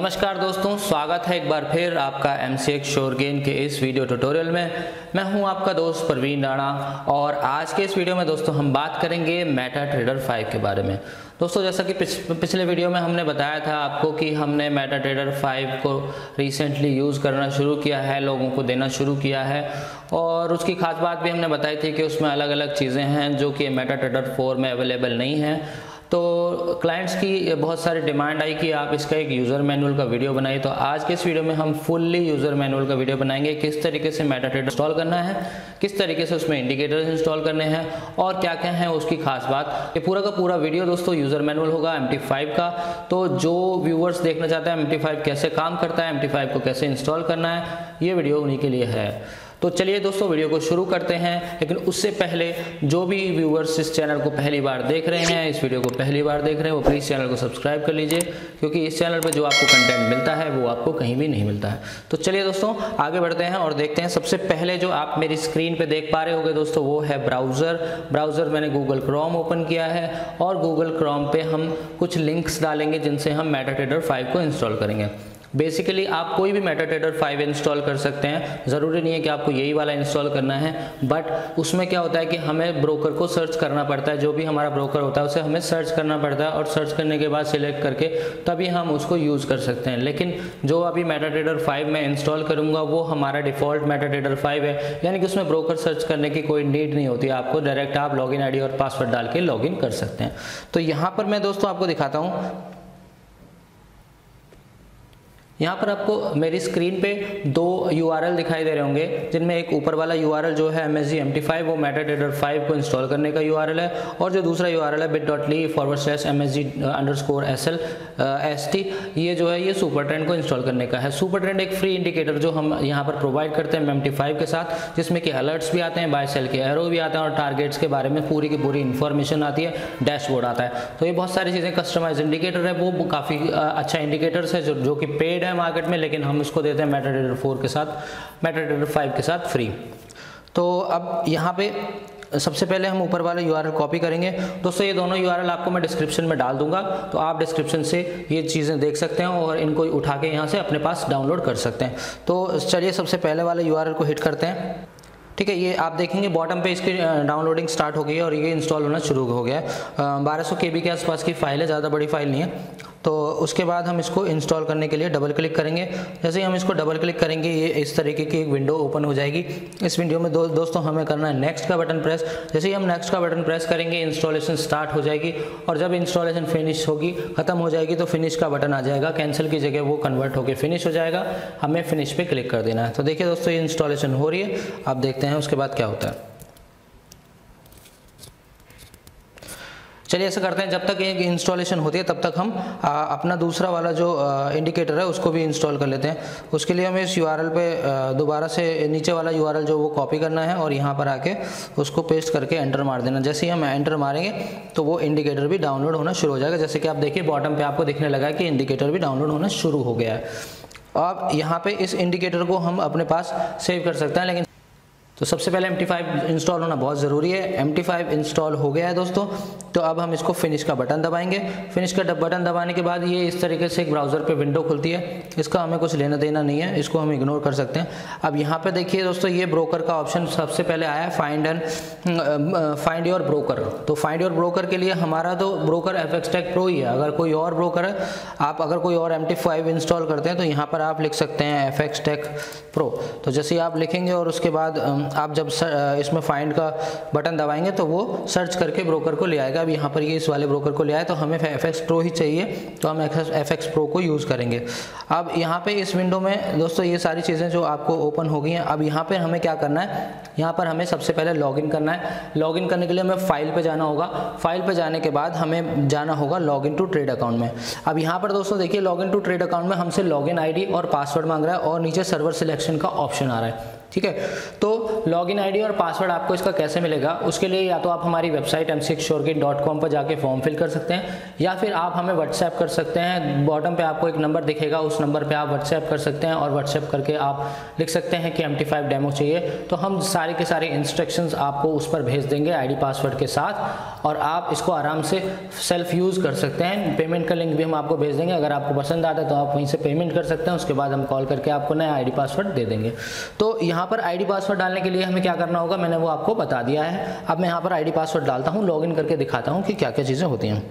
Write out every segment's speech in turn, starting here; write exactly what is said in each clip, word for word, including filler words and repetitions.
नमस्कार दोस्तों, स्वागत है एक बार फिर आपका M C X sure gain के इस वीडियो ट्यूटोरियल में। मैं हूं आपका दोस्त प्रवीण राणा और आज के इस वीडियो में दोस्तों हम बात करेंगे मेटा ट्रेडर फाइव के बारे में। दोस्तों जैसा कि पिछ, पिछले वीडियो में हमने बताया था आपको कि हमने मेटा ट्रेडर फाइव को रिसेंटली यूज़ करना शुरू किया है, लोगों को देना शुरू किया है और उसकी खास बात भी हमने बताई थी कि उसमें अलग अलग चीज़ें हैं जो कि मेटा ट्रेडर फोर में अवेलेबल नहीं हैं। तो क्लाइंट्स की बहुत सारी डिमांड आई कि आप इसका एक यूज़र मैनुअल का वीडियो बनाइए। तो आज के इस वीडियो में हम फुल्ली यूज़र मैनुअल का वीडियो बनाएंगे, किस तरीके से मेटा ट्रेडर इंस्टॉल करना है, किस तरीके से उसमें इंडिकेटर्स इंस्टॉल करने हैं और क्या क्या है उसकी खास बात। ये पूरा का पूरा वीडियो दोस्तों यूज़र मैनुअल होगा एम टी फाइव का। तो जो व्यूअर्स देखना चाहते हैं एम टी फाइव कैसे काम करता है, एम टी फाइव को कैसे इंस्टॉल करना है, ये वीडियो उन्हीं के लिए है। तो चलिए दोस्तों वीडियो को शुरू करते हैं। लेकिन उससे पहले जो भी व्यूअर्स इस चैनल को पहली बार देख रहे हैं, इस वीडियो को पहली बार देख रहे हैं, वो प्लीज़ चैनल को सब्सक्राइब कर लीजिए, क्योंकि इस चैनल पे जो आपको कंटेंट मिलता है वो आपको कहीं भी नहीं मिलता है। तो चलिए दोस्तों आगे बढ़ते हैं और देखते हैं। सबसे पहले जो आप मेरी स्क्रीन पे देख पा रहे होंगे दोस्तों वो है ब्राउज़र। ब्राउज़र मैंने गूगल क्रोम ओपन किया है और गूगल क्रोम पे हम कुछ लिंक्स डालेंगे जिनसे हम मेटा ट्रेडर फाइव को इंस्टॉल करेंगे। बेसिकली आप कोई भी मेटा ट्रेडर फाइव इंस्टॉल कर सकते हैं, ज़रूरी नहीं है कि आपको यही वाला इंस्टॉल करना है। बट उसमें क्या होता है कि हमें ब्रोकर को सर्च करना पड़ता है, जो भी हमारा ब्रोकर होता है उसे हमें सर्च करना पड़ता है और सर्च करने के बाद सिलेक्ट करके तभी हम उसको यूज़ कर सकते हैं। लेकिन जो अभी मेटा ट्रेडर फाइव में इंस्टॉल करूँगा वो हमारा डिफ़ॉल्ट मेटा ट्रेडर फाइव है, यानी कि उसमें ब्रोकर सर्च करने की कोई नीड नहीं होती। आपको डायरेक्ट आप लॉगिन आई डी और पासवर्ड डाल के लॉगिन कर सकते हैं। तो यहाँ पर मैं दोस्तों आपको दिखाता हूँ। यहाँ पर आपको मेरी स्क्रीन पे दो यू आर एल दिखाई दे रहे होंगे, जिनमें एक ऊपर वाला यू आर एल जो है M S G M T five वो मेटा ट्रेडर फाइव को इंस्टॉल करने का यू आर एल है, और जो दूसरा यू आर एल है bit dot ly forward slash M S G underscore S L S T, ये जो है ये सुपर ट्रेंड को इंस्टॉल करने का है। सुपर ट्रेंड एक फ्री इंडिकेटर जो हम यहाँ पर प्रोवाइड करते हैं एम टी फाइव के साथ, जिसमें कि अलर्ट्स भी आते हैं, बाय सेल के एरो भी आते हैं और टारगेट्स के बारे में पूरी की पूरी इन्फॉर्मेशन आती है, डैशबोर्ड आता है। तो ये बहुत सारी चीज़ें कस्टमाइज इंडिकेटर है, वो काफ़ी अच्छा इंडिकेटर्स है जो जो कि पेड है मार्केट में, लेकिन हम इसको देते हैं मेटा ट्रेडर फोर के साथ, मेटा ट्रेडर फाइव के साथ फ्री। तो अब यहाँ पे सबसे पहले हम ऊपर वाले यूआरएल कॉपी करेंगे। दोस्तों ये दोनों यूआरएल आपको मैं डिस्क्रिप्शन में डाल दूंगा, तो आप डिस्क्रिप्शन से ये चीज़ें देख सकते हैं और इनको उठा के यहाँ से अपने पास डाउनलोड कर सकते हैं। तो चलिए सबसे पहले वाले यूआरएल को हिट करते हैं। ठीक है, ये आप देखेंगे बॉटम पे इसकी डाउनलोडिंग स्टार्ट हो गई है और ये इंस्टॉल होना शुरू हो गया है। बारह सौ के बी के आसपास की फाइल है, ज़्यादा बड़ी फाइल नहीं है। तो उसके बाद हम इसको इंस्टॉल करने के लिए डबल क्लिक करेंगे। जैसे ही हम इसको डबल क्लिक करेंगे ये इस तरीके की एक विंडो ओपन हो जाएगी। इस विंडो में दो, दोस्तों हमें करना है नेक्स्ट का बटन प्रेस। जैसे ही हम नेक्स्ट का बटन प्रेस करेंगे इंस्टॉलेशन स्टार्ट हो जाएगी, और जब इंस्टॉलेशन फिनिश होगी, खत्म हो जाएगी, तो फिनिश का बटन आ जाएगा। कैंसिल की जगह वो कन्वर्ट होकर फिनिश हो जाएगा, हमें फिनिश पे क्लिक कर देना है। तो देखिए दोस्तों ये इंस्टॉलेशन हो रही है, आप देखते हैं उसके बाद क्या होता है। चलिए ऐसा करते हैं, जब तक ये इंस्टॉलेशन होती है तब तक हम आ, अपना दूसरा वाला जो इंडिकेटर है उसको भी इंस्टॉल कर लेते हैं। उसके लिए हमें इस यूआरएल पे दोबारा से नीचे वाला यूआरएल जो वो कॉपी करना है और यहाँ पर आके उसको पेस्ट करके एंटर मार देना। जैसे ही हम एंटर मारेंगे तो वो इंडिकेटर भी डाउनलोड होना शुरू हो जाएगा। जैसे कि आप देखिए बॉटम पे आपको दिखने लगा है कि इंडिकेटर भी डाउनलोड होना शुरू हो गया है। अब यहाँ पे इस इंडिकेटर को हम अपने पास सेव कर सकते हैं, लेकिन तो सबसे पहले एम टी फाइव इंस्टॉल होना बहुत ज़रूरी है। एम टी फाइव इंस्टॉल हो गया है दोस्तों, तो अब हम इसको फिनिश का बटन दबाएंगे। फिनिश का बटन दबाने के बाद ये इस तरीके से एक ब्राउज़र पे विंडो खुलती है। इसका हमें कुछ लेना देना नहीं है, इसको हम इग्नोर कर सकते हैं। अब यहाँ पे देखिए दोस्तों ये ब्रोकर का ऑप्शन सबसे पहले आया है, find and find your broker. तो फाइंड योर ब्रोकर के लिए हमारा तो broker F X tech pro ही है। अगर कोई और ब्रोकर है, आप अगर कोई और एम टी फाइव इंस्टॉल करते हैं तो यहाँ पर आप लिख सकते हैं एफ एक्स टेक प्रो। तो जैसे ही आप लिखेंगे और उसके बाद आप जब इसमें फाइंड का बटन दबाएंगे तो वो सर्च करके ब्रोकर को ले आएगा। अब यहाँ पर ये इस वाले ब्रोकर को ले आए, तो हमें एफ एक्स प्रो ही चाहिए, तो हम एफ एक्स प्रो को यूज़ करेंगे। अब यहाँ पे इस विंडो में दोस्तों ये सारी चीज़ें जो आपको ओपन हो गई हैं, अब यहाँ पे हमें क्या करना है, यहाँ पर हमें सबसे पहले लॉगिन करना है। लॉगिन करने के लिए हमें फाइल पे जाना होगा। फाइल पे जाने के बाद हमें जाना होगा लॉगिन टू ट्रेड अकाउंट में। अब यहाँ पर दोस्तों देखिए लॉगिन टू ट्रेड अकाउंट में हमसे लॉगिन आईडी और पासवर्ड मांग रहा है और नीचे सर्वर सिलेक्शन का ऑप्शन आ रहा है। ठीक है। तो लॉगिन आईडी और पासवर्ड आपको इसका कैसे मिलेगा, उसके लिए या तो आप हमारी website M C X sure gain dot com पर जाके फॉर्म फिल कर सकते हैं, या फिर आप हमें व्हाट्सएप कर सकते हैं। बॉटम पे आपको एक नंबर दिखेगा, उस नंबर पे आप व्हाट्सएप कर सकते हैं और व्हाट्सएप करके आप लिख सकते हैं कि एम टी फाइव डेमो चाहिए, तो हम सारे के सारे इंस्ट्रक्शंस आपको उस पर भेज देंगे आईडी पासवर्ड के साथ, और आप इसको आराम से सेल्फ यूज़ कर सकते हैं। पेमेंट का लिंक भी हम आपको भेज देंगे, अगर आपको पसंद आता है तो आप वहीं से पेमेंट कर सकते हैं, उसके बाद हम कॉल करके आपको नया आईडी पासवर्ड दे देंगे। तो यहाँ पर आईडी पासवर्ड डालने के लिए हमें क्या करना होगा, मैंने वो आपको बता दिया है। अब मैं यहाँ पर आईडी पासवर्ड डालता हूँ, लॉगिन करके दिखाता हूँ कि क्या क्या चीज़ें होती हैं।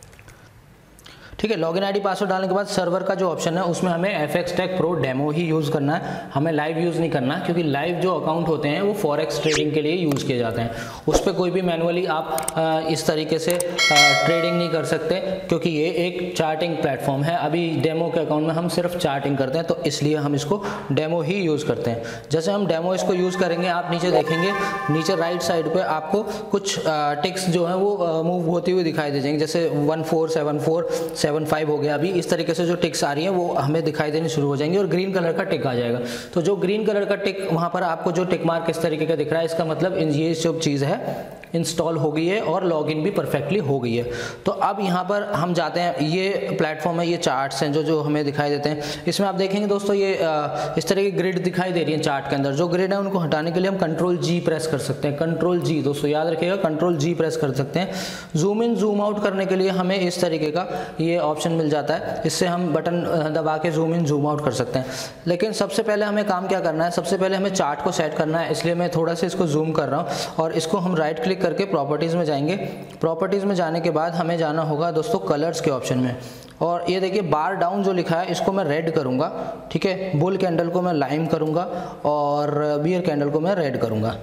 ठीक है, लॉगिन आईडी पासवर्ड डालने के बाद सर्वर का जो ऑप्शन है उसमें हमें F X tech pro demo ही यूज़ करना है, हमें लाइव यूज़ नहीं करना, क्योंकि लाइव जो अकाउंट होते हैं वो फॉरेक्स ट्रेडिंग के लिए यूज़ किए जाते हैं। उस पर कोई भी मैनुअली आप आ, इस तरीके से आ, ट्रेडिंग नहीं कर सकते, क्योंकि ये एक चार्टिंग प्लेटफॉर्म है। अभी डेमो के अकाउंट में हम सिर्फ चार्टिंग करते हैं, तो इसलिए हम इसको डेमो ही यूज़ करते हैं। जैसे हम डेमो इसको यूज़ करेंगे, आप नीचे देखेंगे, नीचे राइट साइड पर आपको कुछ टिक्स जो है वो मूव होती हुई दिखाई दे जाएंगे, जैसे one four seven four seven five हो गया। अभी इस तरीके से जो टिक्स आ रही हैं वो हमें दिखाई देनी शुरू हो जाएंगी और ग्रीन कलर का टिक आ जाएगा। तो जो ग्रीन कलर का टिक वहां पर आपको जो टिक मार्क इस तरीके का दिख रहा है, इसका मतलब ये जो चीज़ है इंस्टॉल हो गई है और लॉगिन भी परफेक्टली हो गई है। तो अब यहाँ पर हम जाते हैं, ये प्लेटफॉर्म है, ये चार्ट्स हैं जो जो हमें दिखाई देते हैं। इसमें आप देखेंगे दोस्तों, ये इस तरह की ग्रिड दिखाई दे रही है चार्ट के अंदर। जो ग्रिड है उनको हटाने के लिए हम कंट्रोल जी प्रेस कर सकते हैं, कंट्रोल जी दोस्तों याद रखिएगा, कंट्रोल जी प्रेस कर सकते हैं। जूम इन जूम आउट करने के लिए हमें इस तरीके का ये ऑप्शन मिल जाता है, इससे हम बटन दबा के जूम इन जूम आउट कर सकते हैं। लेकिन सबसे पहले हमें काम क्या करना है, सबसे पहले हमें चार्ट को सेट करना है, इसलिए मैं थोड़ा सा इसको जूम कर रहा हूँ और इसको हम राइट क्लिक करके प्रॉपर्टीज़ में जाएंगे। प्रॉपर्टीज़ में जाने के बाद हमें जाना होगा दोस्तों कलर्स के ऑप्शन में, और ये देखिए बार डाउन जो लिखा है इसको मैं रेड करूँगा। ठीक है, बुल कैंडल को मैं लाइम करूँगा और बियर कैंडल को मैं रेड करूँगा।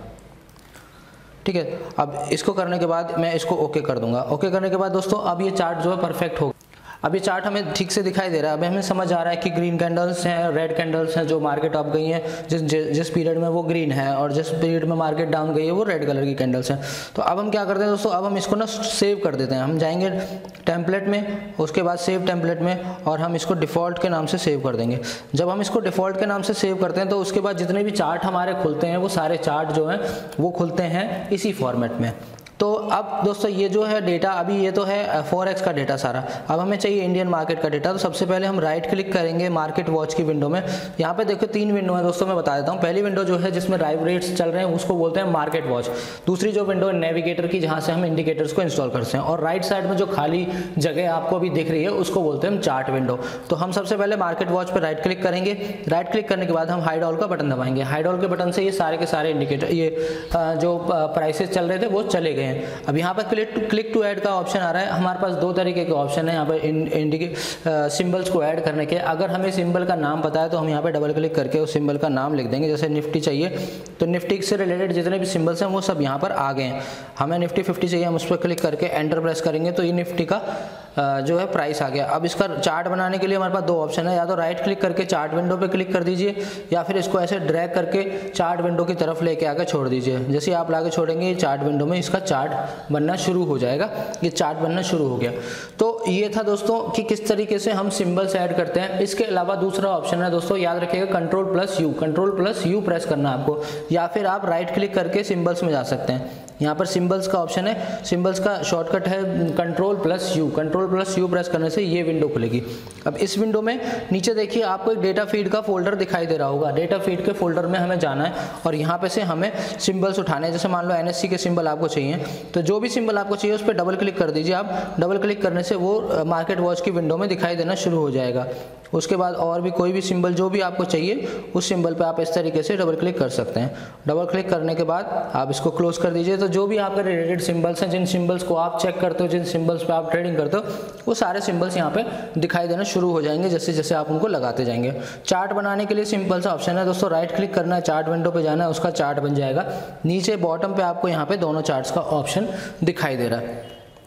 ठीक है, अब इसको करने के बाद मैं इसको ओके कर दूंगा। ओके करने के बाद दोस्तों अब ये चार्ट जो है परफेक्ट होगा। अब ये चार्ट हमें ठीक से दिखाई दे रहा है। अब हमें समझ आ रहा है कि ग्रीन कैंडल्स हैं, रेड कैंडल्स हैं, जो मार्केट अप गई हैं, जिस जिस पीरियड में वो ग्रीन है और जिस पीरियड में मार्केट डाउन गई है वो रेड कलर की कैंडल्स हैं। तो अब हम क्या करते हैं दोस्तों, अब हम इसको ना सेव कर देते हैं। हम जाएंगे टेम्पलेट में, उसके बाद सेव टेम्पलेट में, और हम इसको डिफ़ॉल्ट के नाम से सेव कर देंगे। जब हम इसको डिफ़ॉल्ट के नाम से सेव करते हैं तो उसके बाद जितने भी चार्ट हमारे खुलते हैं वो सारे चार्ट जो हैं वो खुलते हैं इसी फॉर्मेट में। तो अब दोस्तों ये जो है डेटा, अभी ये तो है फॉरेक्स का डेटा सारा, अब हमें चाहिए इंडियन मार्केट का डेटा। तो सबसे पहले हम राइट क्लिक करेंगे मार्केट वॉच की विंडो में। यहाँ पे देखो तीन विंडो है दोस्तों, मैं बता देता हूँ। पहली विंडो जो है जिसमें लाइव रेट्स चल रहे हैं उसको बोलते हैं मार्केट वॉच। दूसरी जो विंडो है नेविगेटर की, जहाँ से हम इंडिकेटर्स को इंस्टॉल करते हैं, और राइट साइड में जो खाली जगह आपको अभी दिख रही है उसको बोलते हैं हम चार्ट विंडो। तो हम सबसे पहले मार्केट वॉच पर राइट क्लिक करेंगे। राइट क्लिक करने के बाद हम हाइड ऑल का बटन दबाएंगे। हाइड ऑल के बटन से ये सारे के सारे इंडिकेटर, ये जो प्राइसेस चल रहे थे वो चले गए हैं। अब यहाँ पर click to click to add का ऑप्शन आ रहा है। हमारे पास दो तरीके के ऑप्शन है यहाँ पर इंडिकेट सिंबल्स को ऐड करने के। अगर हमें सिंबल का नाम पता है तो हम यहाँ पे डबल क्लिक करके उस सिंबल का नाम लिख देंगे। जैसे निफ्टी चाहिए तो निफ्टी से रिलेटेड जितने भी सिंबल्स हैं वो सब यहाँ पर आ गए हैं। हमें निफ्टी फिफ्टी चाहिए, हम उस पर क्लिक करके एंटर प्रेस करेंगे तो ये निफ्टी का जो है प्राइस आ गया। अब इसका चार्ट बनाने के लिए हमारे पास दो ऑप्शन है, या तो राइट क्लिक करके चार्ट विंडो पे क्लिक कर दीजिए, या फिर इसको ऐसे ड्रैग करके चार्ट विंडो की तरफ लेके आके छोड़ दीजिए। जैसे आप लाके छोड़ेंगे चार्ट विंडो में इसका चार्ट बनना शुरू हो जाएगा। ये चार्ट बनना शुरू हो गया। तो ये था दोस्तों कि किस तरीके से हम सिंबल्स ऐड करते हैं। इसके अलावा दूसरा ऑप्शन है दोस्तों, याद रखिएगा control plus U, control plus U press करना है आपको, या फिर आप राइट क्लिक करके सिंबल्स में जा सकते हैं। यहाँ पर सिंबल्स का ऑप्शन है, सिंबल्स का शॉर्टकट है control plus U. Control plus U press करने से ये विंडो खुलेगी। अब इस विंडो में नीचे देखिए आपको एक डेटा फीड का फोल्डर दिखाई दे रहा होगा। डेटा फीड के फोल्डर में हमें जाना है और यहाँ पे से हमें सिंबल्स उठाने हैं। जैसे मान लो एनएससी के सिंबल आपको चाहिए, तो जो भी सिंबल आपको चाहिए उस पर डबल क्लिक कर दीजिए आप। डबल क्लिक करने से वो मार्केट वॉच की विंडो में दिखाई देना शुरू हो जाएगा। उसके बाद और भी कोई भी सिंबल जो भी आपको चाहिए उस सिंबल पे आप इस तरीके से डबल क्लिक कर सकते हैं। डबल क्लिक करने के बाद आप इसको क्लोज कर दीजिए। तो जो भी आपके रिलेटेड सिंबल्स हैं, जिन सिंबल्स को आप चेक करते हो, जिन सिंबल्स पे आप ट्रेडिंग करते हो, वो सारे सिंबल्स यहाँ पे दिखाई देना शुरू हो जाएंगे जैसे जैसे आप उनको लगाते जाएंगे। चार्ट बनाने के लिए सिंपल सा ऑप्शन है दोस्तों, राइट क्लिक करना है, चार्ट विंडो पे जाना है, उसका चार्ट बन जाएगा। नीचे बॉटम पे आपको यहाँ पे दोनों चार्ट्स का ऑप्शन दिखाई दे रहा है।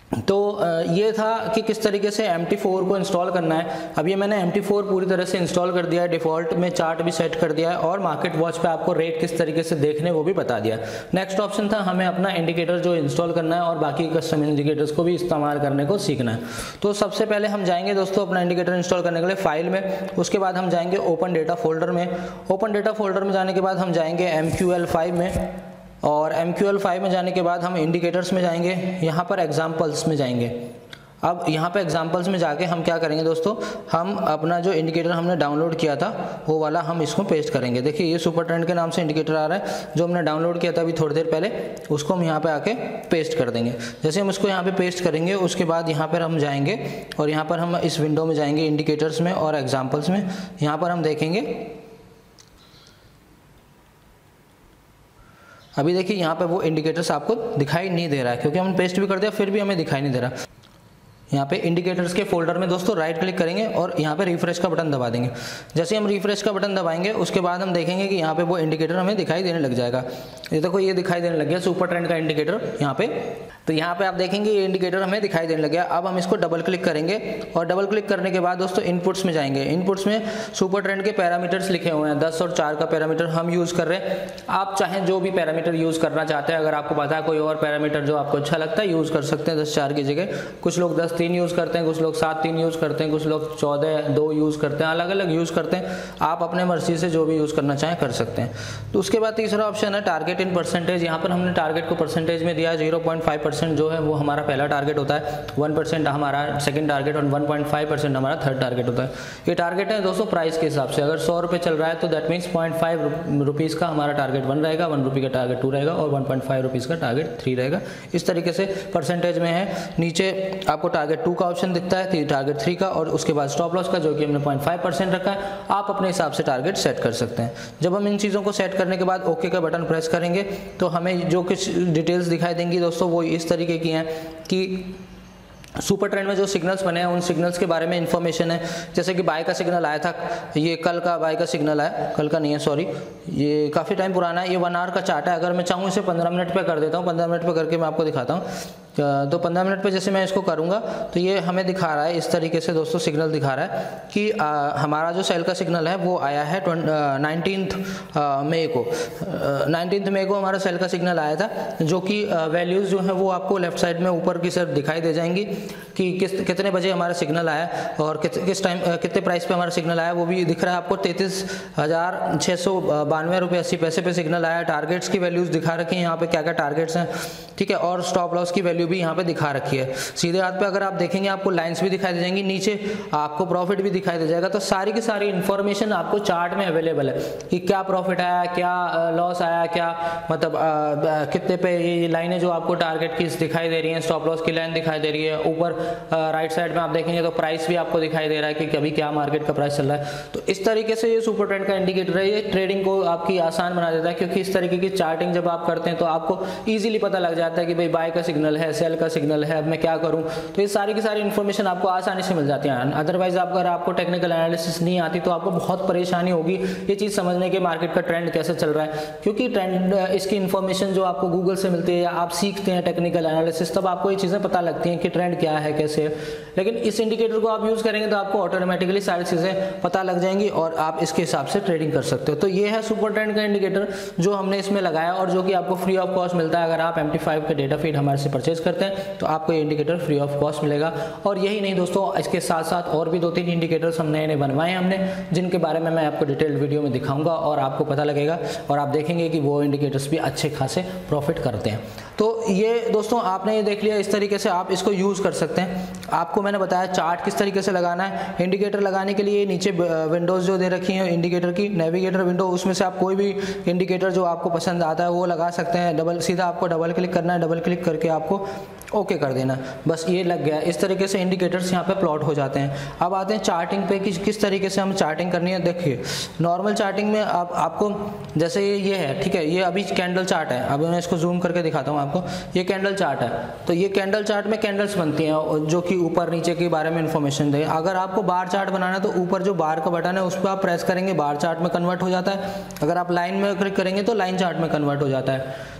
तो ये था कि किस तरीके से एम टी फोर को इंस्टॉल करना है। अब ये मैंने एम टी फोर पूरी तरह से इंस्टॉल कर दिया है, डिफ़ॉल्ट में चार्ट भी सेट कर दिया है और मार्केट वॉच पे आपको रेट किस तरीके से देखने वो भी बता दिया। नेक्स्ट ऑप्शन था हमें अपना इंडिकेटर जो इंस्टॉल करना है और बाकी कस्टम इंडिकेटर्स को भी इस्तेमाल करने को सीखना है। तो सबसे पहले हम जाएंगे दोस्तों अपना इंडिकेटर इंस्टॉल करने के लिए फाइल में, उसके बाद हम जाएंगे ओपन डेटा फोल्डर में। ओपन डेटा फोल्डर में जाने के बाद हम जाएंगे एम क्यू एल फाइव में, और एम क्यू एल फाइव में जाने के बाद हम इंडिकेटर्स में जाएंगे, यहाँ पर एग्जाम्पल्स में जाएंगे। अब यहाँ पे एग्जाम्पल्स में जाके हम क्या करेंगे दोस्तों, हम अपना जो इंडिकेटर हमने डाउनलोड किया था वो वाला हम इसको पेस्ट करेंगे। देखिए ये सुपर ट्रेंड के नाम से इंडिकेटर आ रहा है जो हमने डाउनलोड किया था अभी थोड़ी देर पहले, उसको हम यहाँ पे आके पेस्ट कर देंगे। जैसे हम उसको यहाँ पे पेस्ट करेंगे उसके बाद यहाँ पर हम जाएंगे और यहाँ पर हम इस विंडो में जाएंगे इंडिकेटर्स में और एग्जाम्पल्स में। यहाँ पर हम देखेंगे, अभी देखिए यहाँ पे वो इंडिकेटर्स आपको दिखाई नहीं दे रहा है क्योंकि हमने पेस्ट भी कर दिया फिर भी हमें दिखाई नहीं दे रहा। यहाँ पे इंडिकेटर्स के फोल्डर में दोस्तों राइट क्लिक करेंगे और यहाँ पे रिफ्रेश का बटन दबा देंगे। जैसे हम रिफ्रेश का बटन दबाएंगे उसके बाद हम देखेंगे कि यहाँ पे वो इंडिकेटर हमें दिखाई देने लग जाएगा। ये देखो ये दिखाई देने लग गया सुपर ट्रेंड का इंडिकेटर यहाँ पे। तो यहाँ पे आप देखेंगे ये इंडिकेटर हमें दिखाई देने लग गया। अब हम इसको डबल क्लिक करेंगे और डबल क्लिक करने के बाद दोस्तों इनपुट्स में जाएंगे। इनपुट्स में सुपर ट्रेंड के पैरामीटर्स लिखे हुए हैं, दस और चार का पैरामीटर हम यूज़ कर रहे हैं। आप चाहें जो भी पैरामीटर यूज़ करना चाहते हैं, अगर आपको पता है कोई और पैरामीटर जो आपको अच्छा लगता है यूज़ कर सकते हैं दस चार की जगह। कुछ लोग दस तीन यूज़ करते हैं, कुछ लोग सात तीन यूज़ करते हैं, कुछ लोग चौदह दो यूज़ करते हैं, अलग अलग यूज़ करते हैं। आप अपने मर्जी से जो भी यूज़ करना चाहें कर सकते हैं। तो उसके बाद तीसरा ऑप्शन है टारगेट इन परसेंटेज। यहाँ पर हमने टारगेट को परसेंटेज में दिया, जीरो पॉइंट फाइव परसेंट जो है वो हमारा पहला टारगेट होता है, वन परसेंट हमारा सेकंड टारगेट और वन पॉइंट फाइव परसेंट हमारा थर्ड टारगेट होता है। ये टारगेट है दोस्तों प्राइस के हिसाब से। अगर सौ रुपये चल रहा है तो that means point five rupees का हमारा टारगेट वन रहेगा, वन रुपये का टारगेट टू रहेगा और वन पॉइंट फाइव रुपीज़ का टारगेट थ्री रहेगा। इस तरीके से परसेंटेज में है। नीचे आपको टारगेट टू का ऑप्शन दिखता है, टारगेट थ्री का और उसके बाद स्टॉप लॉस का जो कि हमने पॉइंट फाइव परसेंट रखा है। आप अपने हिसाब से टारगेट सेट कर सकते हैं। जब हम इन चीज़ों को सेट करने के बाद ओके का बटन प्रेस करेंगे तो हमें जो कुछ डिटेल्स दिखाई देंगी दोस्तों वो इस तरीके की हैं कि सुपर ट्रेंड में जो सिग्नल्स बने हैं उन सिग्नल्स के बारे में इंफॉर्मेशन है। जैसे कि बाय का सिग्नल आया था, ये कल का बाय का सिग्नल है, कल का नहीं है सॉरी, ये काफ़ी टाइम पुराना है। ये वन आवर का चार्ट है। अगर मैं चाहूँ इसे पंद्रह मिनट पे कर देता हूँ, पंद्रह मिनट पे करके मैं आपको दिखाता हूँ। तो पंद्रह मिनट पे जैसे मैं इसको करूँगा तो ये हमें दिखा रहा है इस तरीके से दोस्तों, सिग्नल दिखा रहा है कि आ, हमारा जो सेल का सिग्नल है वो आया है नाइनटीन्थ मई को। नाइनटीन्थ मई को हमारा सेल का सिग्नल आया था, जो कि वैल्यूज़ जो है वो आपको लेफ्ट साइड में ऊपर की तरफ दिखाई दे जाएंगी कि किस कितने बजे हमारा सिग्नल आया और किस किस टाइम कितने प्राइस पे हमारा सिग्नल आया वो भी दिख रहा है आपको। तैंतीस हज़ार छः सौ बानवे रुपये अस्सी पैसे पे सिग्नल आया। टारगेट्स की वैल्यूज़ दिखा रखी हैं यहाँ पे, क्या क्या टारगेट्स हैं, ठीक है। और स्टॉप लॉस की वैल्यू भी यहाँ पे दिखा रखी है। सीधे हाथ पे अगर आप देखेंगे आपको लाइंस भी दिखाई दे जाएंगी, नीचे आपको प्रॉफिट भी दिखाई दे जाएगा। तो सारी की सारी इन्फॉर्मेशन आपको चार्ट में अवेलेबल है कि क्या प्रॉफिट आया, क्या लॉस आया, क्या मतलब आ, आ, कितने पे ये लाइनें जो आपको टारगेट की दिखाई दे रही हैं, स्टॉप लॉस की लाइन दिखाई दे रही है। ऊपर राइट साइड में आप देखेंगे तो प्राइस भी आपको दिखाई दे रहा है कि कभी क्या मार्केट का प्राइस चल रहा है। तो इस तरीके से ये सुपर ट्रेंड का इंडिकेटर है, ये ट्रेडिंग को आपकी आसान बना देता है, क्योंकि इस तरीके की चार्टिंग जब आप करते हैं तो आपको ईजिली पता लग जाता है कि भाई बाय का सिग्नल है, सेल का सिग्नल है, अब मैं क्या करूं। तो ये सारी की सारी इन्फॉर्मेशन आपको आसानी से मिल जाती है। अदरवाइज आप अगर आपको टेक्निकल एनालिसिस नहीं आती तो आपको बहुत परेशानी होगी ये चीज़ समझने के मार्केट का ट्रेंड कैसे चल रहा है, क्योंकि ट्रेंड इसकी इन्फॉर्मेशन जो आपको गूगल से मिलती है या आप सीखते हैं टेक्निकल एनालिसिस, तब आपको ये चीज़ें पता लगती हैं कि ट्रेंड क्या है, कैसे है। लेकिन इस इंडिकेटर को आप यूज़ करेंगे तो आपको ऑटोमेटिकली सारी चीज़ें पता लग जाएंगी और आप इसके हिसाब से ट्रेडिंग कर सकते हो। तो ये है सुपर ट्रेंड का इंडिकेटर जो हमने इसमें लगाया और जो कि आपको फ्री ऑफ कॉस्ट मिलता है। अगर आप एम टी फाइव का डेटा फीड हमारे से परचेज करते हैं तो आपको ये इंडिकेटर फ्री ऑफ कॉस्ट मिलेगा। और यही नहीं दोस्तों, इसके साथ साथ और भी दो तीन इंडिकेटर्स हम नए नए बनवाए हैं हमने, जिनके बारे में मैं आपको डिटेल्ड वीडियो में दिखाऊंगा और आपको पता लगेगा और आप देखेंगे कि वो इंडिकेटर्स भी अच्छे खासे प्रॉफिट करते हैं। तो ये दोस्तों आपने ये देख लिया, इस तरीके से आप इसको यूज़ कर सकते हैं। आपको मैंने बताया चार्ट किस तरीके से लगाना है। इंडिकेटर लगाने के लिए नीचे विंडोज़ जो दे रखी हैं इंडिकेटर की, नेविगेटर विंडो, उसमें से आप कोई भी इंडिकेटर जो आपको पसंद आता है वो लगा सकते हैं। डबल सीधा आपको डबल क्लिक करना है, डबल क्लिक करके आपको ओके कर देना, बस ये लग गया। इस तरीके से इंडिकेटर्स यहाँ पे प्लॉट हो जाते हैं। अब आते हैं चार्टिंग पे कि किस तरीके से हम चार्टिंग करनी है। देखिए नॉर्मल चार्टिंग में आप आपको जैसे ये ये है, ठीक है, ये अभी कैंडल चार्ट है। अब मैं इसको जूम करके दिखाता हूँ आपको। ये कैंडल चार्ट है, तो ये कैंडल चार्ट में कैंडल्स बनती हैं जो कि ऊपर नीचे के बारे में इंफॉर्मेशन दे। अगर आपको बार चार्ट बनाना है तो ऊपर जो बार का बटन है उस पर आप प्रेस करेंगे, बार चार्ट में कन्वर्ट हो जाता है। अगर आप लाइन में क्लिक करेंगे तो लाइन चार्ट में कन्वर्ट हो जाता है।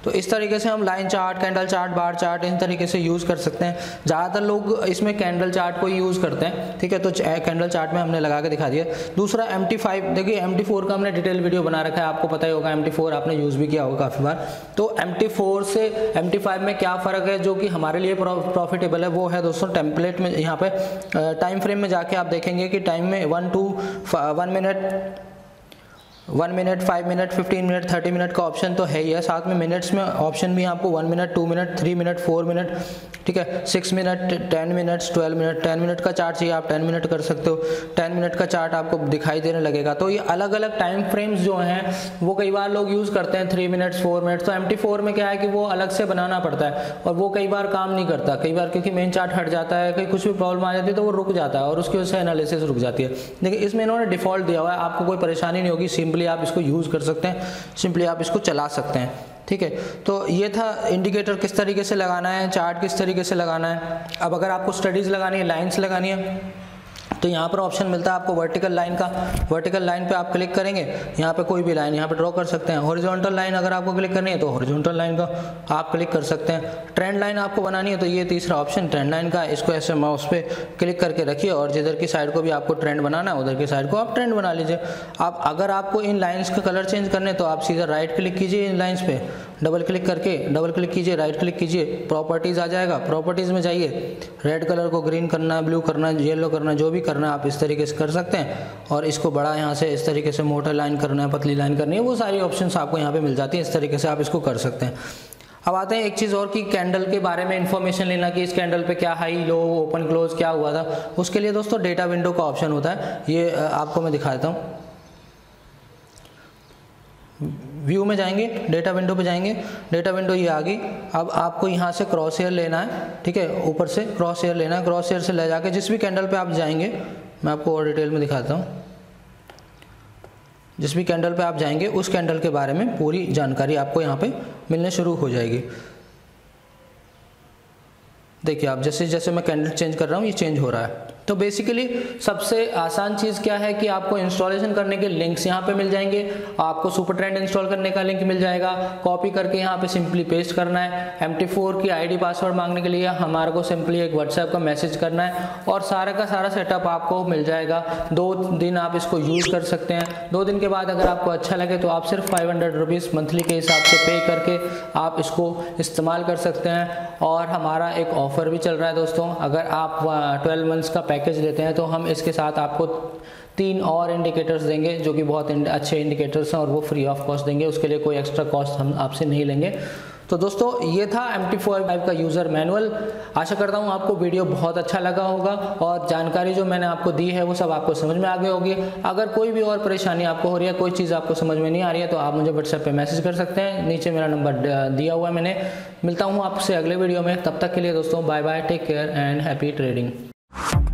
तो इस तरीके से हम line chart, candle chart, bar chart इन तरीके से यूज़ कर सकते हैं। ज़्यादातर लोग इसमें कैंडल चार्ट को यूज़ करते हैं, ठीक है। तो कैंडल चार्ट में हमने लगा के दिखा दिया। दूसरा एम टी फाइव, देखिए एम टी फोर का हमने डिटेल वीडियो बना रखा है, आपको पता ही होगा, एम टी फोर आपने यूज़ भी किया होगा काफ़ी बार। तो एम टी फोर से एम टी फाइव में क्या फ़र्क है जो कि हमारे लिए प्रॉफिटेबल है, वो है दोस्तों टेम्पलेट में। यहाँ पे टाइम फ्रेम में जाके आप देखेंगे कि टाइम में one two one minute one minute, five minute, fifteen minute, thirty minute का ऑप्शन तो है ही है। साथ में मिनट्स में ऑप्शन भी आपको one minute, two minute, three minute, four minute, ठीक है, six minute, ten minutes, twelve minute. Ten minute का चार्ट चाहिए आप टेन मिनट कर सकते हो, टेन मिनट का चार्ट आपको दिखाई देने लगेगा। तो ये अलग अलग टाइम फ्रेम्स जो हैं वो कई बार लोग यूज़ करते हैं, थ्री मिनट्स, फोर मिनट्स। तो एम टी फोर में क्या है कि वो अलग से बनाना पड़ता है और वो कई बार काम नहीं करता, कई बार क्योंकि मेन चार्ट हट जाता है, कहीं कुछ भी प्रॉब्लम आ जाती है तो वो रुक जाता है और उसकी वजह से एनालिसिस रुक जाती है। देखिए इसमें इन्होंने डिफ़ॉल्ट दिया हुआ है, आपको कोई परेशानी नहीं होगी, सिंपली आप इसको यूज़ कर सकते हैं, सिंपली आप इसको चला सकते हैं, ठीक है। तो ये था इंडिकेटर किस तरीके से लगाना है, चार्ट किस तरीके से लगाना है। अब अगर आपको स्टडीज़ लगानी है, लाइंस लगानी है, तो यहाँ पर ऑप्शन मिलता है आपको वर्टिकल लाइन का। वर्टिकल लाइन पे आप क्लिक करेंगे, यहाँ पे कोई भी लाइन यहाँ पे ड्रॉ कर सकते हैं। हॉरिजॉन्टल लाइन अगर आपको क्लिक करनी है तो हॉरिजॉन्टल लाइन का आप क्लिक कर सकते हैं। ट्रेंड लाइन आपको बनानी है तो ये तीसरा ऑप्शन ट्रेंड लाइन का, इसको ऐसे माउस पे क्लिक करके रखिए और जिधर की साइड को भी आपको ट्रेंड बनाना है उधर की साइड को आप ट्रेंड बना लीजिए। आप अगर आपको इन लाइन्स का कलर चेंज करने तो आप सीधा राइट क्लिक कीजिए, इन लाइन्स पे डबल क्लिक करके डबल क्लिक कीजिए, राइट क्लिक कीजिए, प्रॉपर्टीज़ आ जाएगा, प्रॉपर्टीज़ में जाइए, रेड कलर को ग्रीन करना है, ब्लू करना है, येलो करना है, जो भी करना है आप इस तरीके से कर सकते हैं। और इसको बड़ा यहाँ से इस तरीके से मोटा लाइन करना है, पतली लाइन करनी है, वो सारी ऑप्शंस आपको यहाँ पे मिल जाती है। इस तरीके से आप इसको कर सकते हैं। अब आते हैं एक चीज़ और कि कैंडल के बारे में इंफॉर्मेशन लेना कि इस कैंडल पे क्या हाई, लो, ओपन, क्लोज क्या हुआ था। उसके लिए दोस्तों डेटा विंडो का ऑप्शन होता है, ये आपको मैं दिखा देता हूँ। व्यू में जाएंगे, डेटा विंडो पे जाएंगे, डेटा विंडो ये आ गई। अब आपको यहाँ से क्रॉस हेयर लेना है, ठीक है, ऊपर से क्रॉस हेयर लेना है। क्रॉस हेयर से ले जाके जिस भी कैंडल पे आप जाएंगे, मैं आपको और डिटेल में दिखाता हूँ। जिस भी कैंडल पे आप जाएंगे उस कैंडल के बारे में पूरी जानकारी आपको यहाँ पे मिलने शुरू हो जाएगी। देखिए आप जैसे जैसे मैं कैंडल चेंज कर रहा हूँ ये चेंज हो रहा है। तो बेसिकली सबसे आसान चीज़ क्या है कि आपको इंस्टॉलेशन करने के लिंक्स यहाँ पे मिल जाएंगे। आपको सुपर ट्रेंड इंस्टॉल करने का लिंक मिल जाएगा, कॉपी करके यहाँ पे सिंपली पेस्ट करना है। एम टी फोर की आईडी पासवर्ड मांगने के लिए हमारे को सिंपली एक व्हाट्सएप का मैसेज करना है और सारा का सारा सेटअप आपको मिल जाएगा। दो दिन आप इसको यूज़ कर सकते हैं। दो दिन के बाद अगर आपको अच्छा लगे तो आप सिर्फ फाइव हंड्रेड रुपीज़ मंथली के हिसाब से पे करके आप इसको इस्तेमाल कर सकते हैं। और हमारा एक ऑफ़र भी चल रहा है दोस्तों, अगर आप ट्वेल्व मंथ्स का पैकेज लेते हैं तो हम इसके साथ आपको तीन और इंडिकेटर्स देंगे जो कि बहुत अच्छे इंडिकेटर्स हैं और वो फ्री ऑफ कॉस्ट देंगे। उसके लिए कोई एक्स्ट्रा कॉस्ट हम आपसे नहीं लेंगे। तो दोस्तों ये था एम टी फोर का यूज़र मैनुअल। आशा करता हूँ आपको वीडियो बहुत अच्छा लगा होगा और जानकारी जो मैंने आपको दी है वो सब आपको समझ में आ गई होगी। अगर कोई भी और परेशानी आपको हो रही है, कोई चीज़ आपको समझ में नहीं आ रही है तो आप मुझे व्हाट्सएप पे मैसेज कर सकते हैं। नीचे मेरा नंबर दिया हुआ है मैंने। मिलता हूँ आपसे अगले वीडियो में, तब तक के लिए दोस्तों bye bye, take care and happy trading.